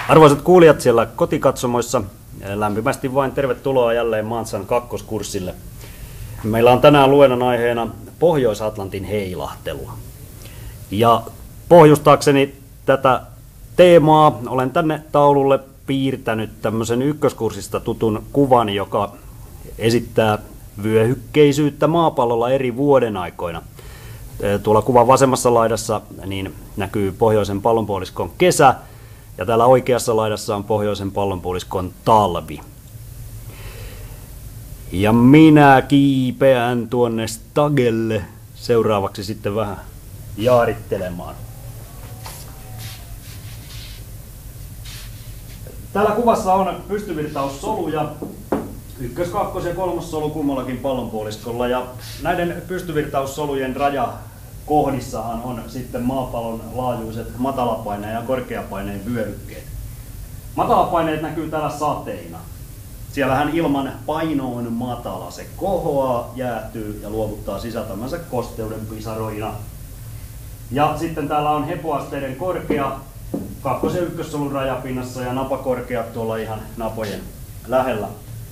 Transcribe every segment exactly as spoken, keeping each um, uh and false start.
Arvoisat kuulijat siellä kotikatsomoissa, lämpimästi vain tervetuloa jälleen Mantsan kakkoskurssille. Meillä on tänään luennon aiheena Pohjois-Atlantin heilahtelua. Ja pohjustaakseni tätä teemaa olen tänne taululle piirtänyt tämmöisen ykköskurssista tutun kuvan, joka esittää vyöhykkeisyyttä maapallolla eri vuodenaikoina. Tuolla kuvan vasemmassa laidassa niin näkyy pohjoisen pallonpuoliskon kesä, ja täällä oikeassa laidassa on pohjoisen pallonpuoliskon talvi. Ja minä kiipeän tuonne stagelle seuraavaksi sitten vähän jaarittelemaan. Täällä kuvassa on pystyvirtaussoluja, ykkös-, kakkos- ja kolmossolu kummallakin pallonpuoliskolla, ja näiden pystyvirtaussolujen rajakohdissahan on sitten maapallon laajuiset matalapaineen ja korkeapaineen vyöhykkeet. Matalapaineet näkyy täällä sateina. Siellähän ilman paino on matala, se kohoaa, jäätyy ja luovuttaa sisältämänsä kosteuden pisaroina. Ja sitten täällä on hepoasteiden korkea kakkos- ja ykkössolun rajapinnassa ja napakorkeat tuolla ihan napojen lähellä.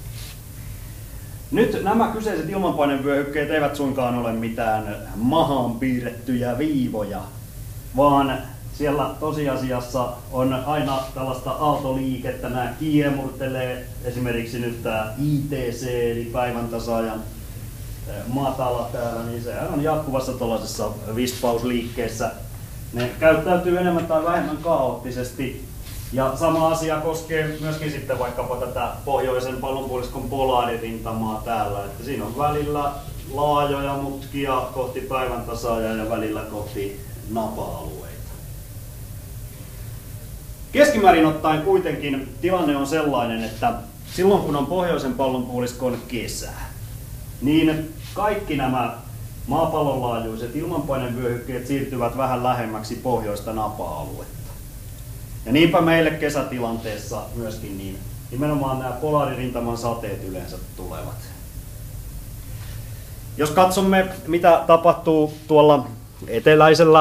Nyt nämä kyseiset ilmanpainevyöhykkeet eivät suinkaan ole mitään mahaan piirrettyjä viivoja, vaan siellä tosiasiassa on aina tällaista aaltoliikettä, nämä kiemurtelee, esimerkiksi nyt tämä I T C eli päivän tasaajan matala täällä, niin se on jatkuvassa tuollaisessa vispausliikkeessä. Ne käyttäytyy enemmän tai vähemmän kaoottisesti. Ja sama asia koskee myöskin sitten vaikkapa tätä pohjoisen pallonpuoliskon polaaririntamaa täällä, että siinä on välillä laajoja mutkia kohti päivän tasaajaa ja välillä kohti napa-alueita. Keskimäärin ottaen kuitenkin tilanne on sellainen, että silloin kun on pohjoisen pallonpuoliskon kesä, niin kaikki nämä maapallon laajuiset ilmanpainevyöhykkeet siirtyvät vähän lähemmäksi pohjoista napa-aluetta. Ja niinpä meille kesätilanteessa myöskin niin nimenomaan nämä polaaririntaman sateet yleensä tulevat. Jos katsomme, mitä tapahtuu tuolla eteläisellä,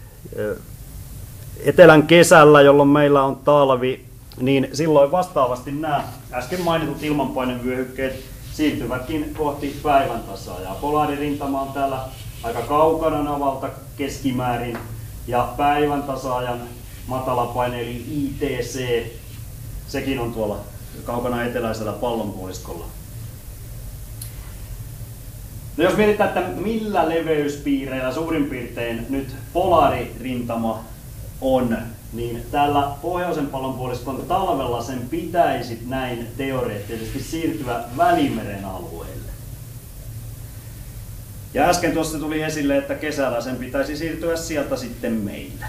etelän kesällä, jolloin meillä on talvi, niin silloin vastaavasti nämä äsken mainitut ilmanpainevyöhykkeet siirtyvätkin kohti päivän tasaajaa. Polaaririntama on täällä aika kaukana navalta keskimäärin, ja päivän tasaajan matalapaine eli I T C, sekin on tuolla kaukana eteläisellä pallonpuoliskolla. No jos mietitään, että millä leveyspiireillä suurin piirtein nyt polaaririntama on, niin täällä pohjoisen pallonpuoliskon talvella sen pitäisi näin teoreettisesti siirtyä Välimeren alueelle. Ja äsken tuossa tuli esille, että kesällä sen pitäisi siirtyä sieltä sitten meillä.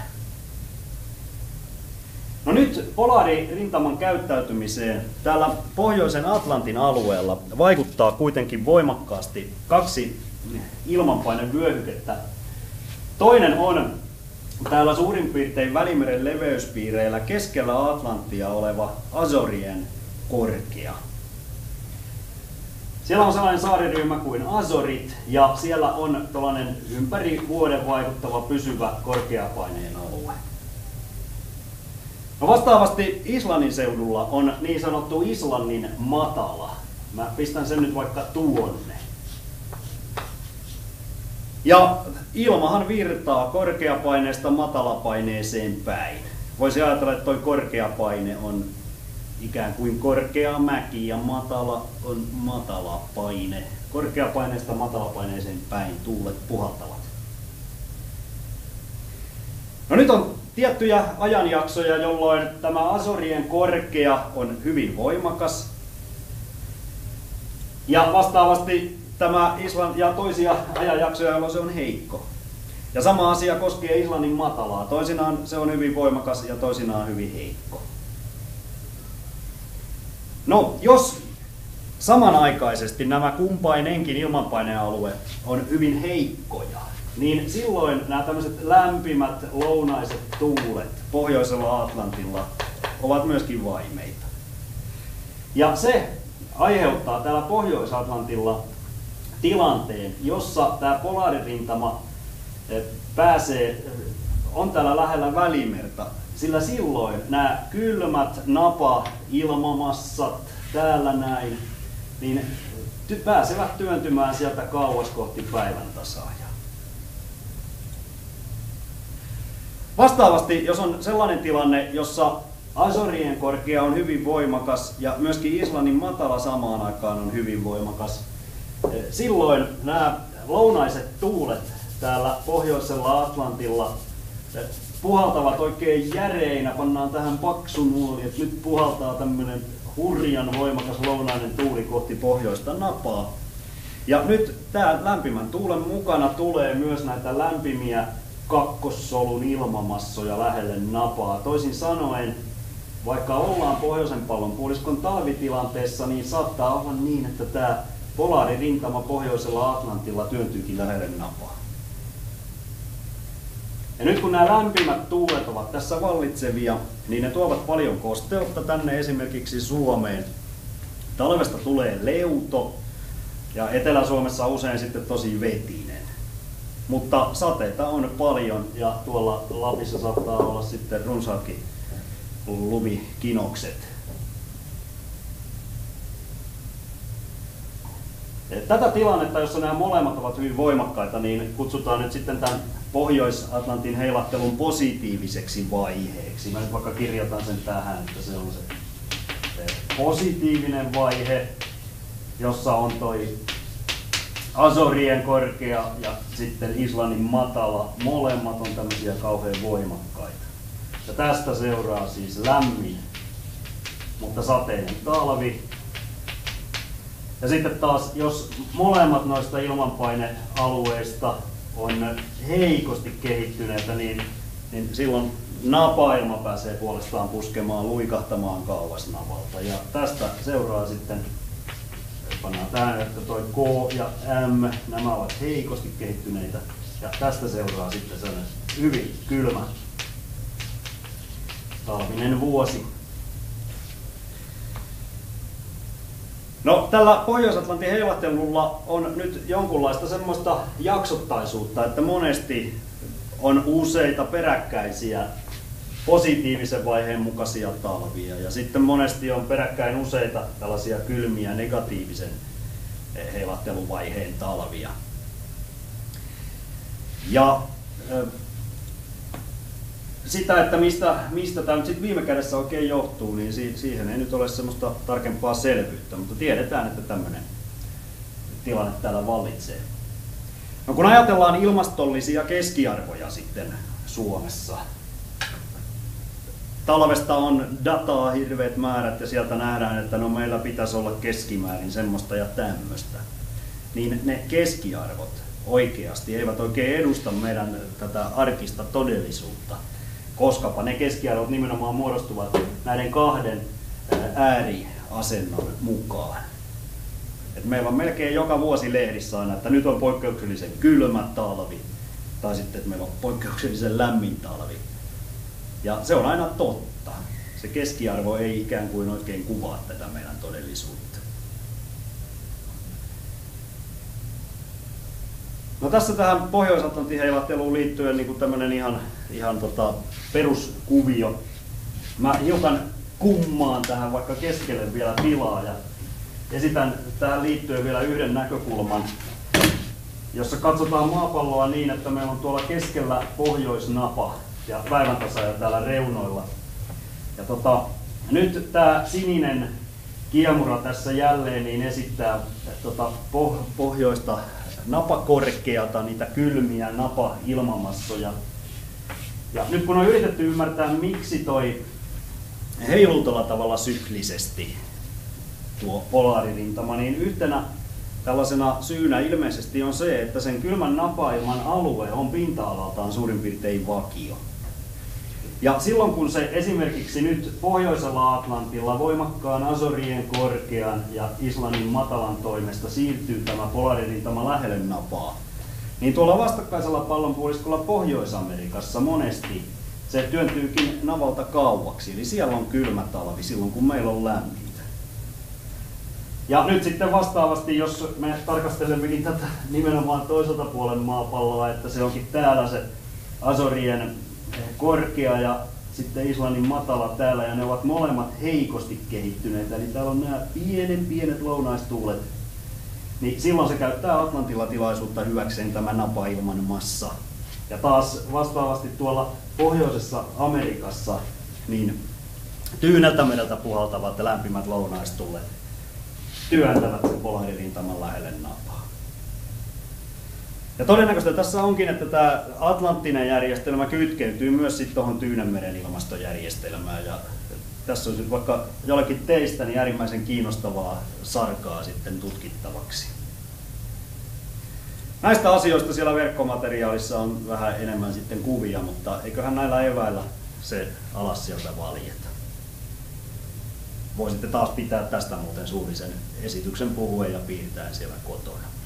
No nyt polaaririntaman käyttäytymiseen täällä pohjoisen Atlantin alueella vaikuttaa kuitenkin voimakkaasti kaksi ilmanpainevyöhykettä. Toinen on täällä suurin piirtein Välimeren leveyspiireillä keskellä Atlanttia oleva Azorien korkea. Siellä on sellainen saariryhmä kuin Azorit, ja siellä on tällainen ympäri vuoden vaikuttava pysyvä korkeapaineen alue. No vastaavasti Islannin seudulla on niin sanottu Islannin matala. Mä pistän sen nyt vaikka tuonne. Ja ilmahan virtaa korkeapaineesta matalapaineeseen päin. Voisi ajatella, että toi korkeapaine on ikään kuin korkea mäki ja matala on matalapaine. Korkeapaineesta matalapaineeseen päin tuulet puhaltavat. No nyt on tiettyjä ajanjaksoja, jolloin tämä Azorien korkea on hyvin voimakas. Ja vastaavasti tämä Islanti ja toisia ajanjaksoja, jolloin se on heikko. Ja sama asia koskee Islannin matalaa. Toisinaan se on hyvin voimakas ja toisinaan hyvin heikko. No, jos samanaikaisesti nämä kumpainenkin ilmanpainealue on hyvin heikkoja, niin silloin nämä tämmöiset lämpimät lounaiset tuulet pohjoisella Atlantilla ovat myöskin vaimeita. Ja se aiheuttaa täällä Pohjois-Atlantilla tilanteen, jossa tämä polaaririntama pääsee, on täällä lähellä Välimerta sillä silloin nämä kylmät napa-ilmamassat täällä näin, niin ty- pääsevät työntymään sieltä kauas kohti päiväntasaajaa. Vastaavasti, jos on sellainen tilanne, jossa Azorien korkea on hyvin voimakas ja myöskin Islannin matala samaan aikaan on hyvin voimakas, silloin nämä lounaiset tuulet täällä pohjoisella Atlantilla puhaltavat oikein järeinä, pannaan tähän paksu nuoli, että nyt puhaltaa tämmöinen hurjan voimakas lounainen tuuli kohti pohjoista napaa. Ja nyt tämän lämpimän tuulen mukana tulee myös näitä lämpimiä kakkossolun ilmamassoja lähelle napaa. Toisin sanoen, vaikka ollaan pohjoisen pallonpuoliskon talvitilanteessa, niin saattaa olla niin, että tämä polaaririntama pohjoisella Atlantilla työntyykin lähelle napaa. Ja nyt kun nämä lämpimät tuulet ovat tässä vallitsevia, niin ne tuovat paljon kosteutta tänne esimerkiksi Suomeen. Talvesta tulee leuto ja Etelä-Suomessa usein sitten tosi vetinen. Mutta sateita on paljon ja tuolla Lapissa saattaa olla sitten runsaatkin lumikinokset. Tätä tilannetta, jossa nämä molemmat ovat hyvin voimakkaita, niin kutsutaan nyt sitten tämän Pohjois-Atlantin heilattelun positiiviseksi vaiheeksi. Mä nyt vaikka kirjoitan sen tähän, että se on se, se positiivinen vaihe, jossa on toi Azorien korkea ja sitten Islannin matala. Molemmat on tämmöisiä kauhean voimakkaita. Ja tästä seuraa siis lämmin, mutta sateinen talvi. Ja sitten taas, jos molemmat noista ilmanpainealueista on heikosti kehittyneitä, niin, niin silloin napailma pääsee puolestaan puskemaan, luikahtamaan kauas navalta. Ja tästä seuraa sitten, pannaan tähän, että toi K ja M, nämä ovat heikosti kehittyneitä. Ja tästä seuraa sitten sellainen hyvin kylmä talvinen vuosi. No, tällä Pohjois-Atlantin heilattelulla on nyt jonkunlaista semmoista jaksottaisuutta, että monesti on useita peräkkäisiä positiivisen vaiheen mukaisia talvia ja sitten monesti on peräkkäin useita tällaisia kylmiä negatiivisen heilatteluvaiheen talvia. Ja sitä, että mistä, mistä tämä nyt sit viime kädessä oikein johtuu, niin siihen ei nyt ole semmoista tarkempaa selvyyttä, mutta tiedetään, että tämmöinen tilanne täällä vallitsee. No, kun ajatellaan ilmastollisia keskiarvoja sitten Suomessa, talvesta on dataa hirveät määrät ja sieltä nähdään, että no meillä pitäisi olla keskimäärin semmoista ja tämmöistä, niin ne keskiarvot oikeasti eivät oikein edusta meidän tätä arkista todellisuutta, koskapa ne keskiarvot nimenomaan muodostuvat näiden kahden ääriasennon mukaan. Et meillä on melkein joka vuosi lehdissä aina, että nyt on poikkeuksellisen kylmä talvi, tai sitten, että meillä on poikkeuksellisen lämmin talvi. Ja se on aina totta. Se keskiarvo ei ikään kuin oikein kuvaa tätä meidän todellisuutta. No, tässä tähän Pohjois-Atlantin heilatteluun liittyen niin tämmöinen ihan, ihan tota peruskuvio. Mä hiukan kummaan tähän vaikka keskelle vielä tilaa ja esitän tähän liittyen vielä yhden näkökulman, jossa katsotaan maapalloa niin, että meillä on tuolla keskellä pohjoisnapa ja päiväntasaaja täällä reunoilla. Ja tota, nyt tämä sininen kiemura tässä jälleen niin esittää tota, poh- pohjoista napakorkeata, niitä kylmiä napa-ilmamassoja. Ja nyt kun on yritetty ymmärtää, miksi toi heiluu tuolla tavalla syklisesti tuo polaaririntama, niin yhtenä tällaisena syynä ilmeisesti on se, että sen kylmän napailman alue on pinta-alaltaan suurin piirtein vakio. Ja silloin kun se esimerkiksi nyt pohjoisella Atlantilla voimakkaan Azorien korkean ja Islannin matalan toimesta siirtyy tämä polaaririntama lähelle napaa, niin tuolla vastakkaisella pallonpuoliskolla Pohjois-Amerikassa monesti se työntyykin navalta kauaksi. Eli siellä on kylmä talvi silloin, kun meillä on lämmintä. Ja nyt sitten vastaavasti, jos me tarkastelemmekin tätä nimenomaan toiselta puolen maapalloa, että se onkin täällä se Azorien korkea ja sitten Islannin matala täällä ja ne ovat molemmat heikosti kehittyneitä. Eli täällä on nämä pienen pienet lounaistuulet. Niin silloin se käyttää Atlantilla tilaisuutta hyväkseen tämä napailman massa. Ja taas vastaavasti tuolla pohjoisessa Amerikassa niin Tyyneltä mereltä puhaltavat lämpimät lounaistuulet työntävät sen polaririntaman lähelle napaa. Ja todennäköisesti tässä onkin, että tämä atlanttinen järjestelmä kytkeytyy myös sitten tuohon Tyynenmeren ilmastojärjestelmään. Ja tässä on vaikka jollekin teistä niin äärimmäisen kiinnostavaa sarkaa sitten tutkittavaksi. Näistä asioista siellä verkkomateriaalissa on vähän enemmän sitten kuvia, mutta eiköhän näillä eväillä se alas sieltä valjeta. Voisitte taas pitää tästä muuten suullisen esityksen puhuen ja piirtäen siellä kotona.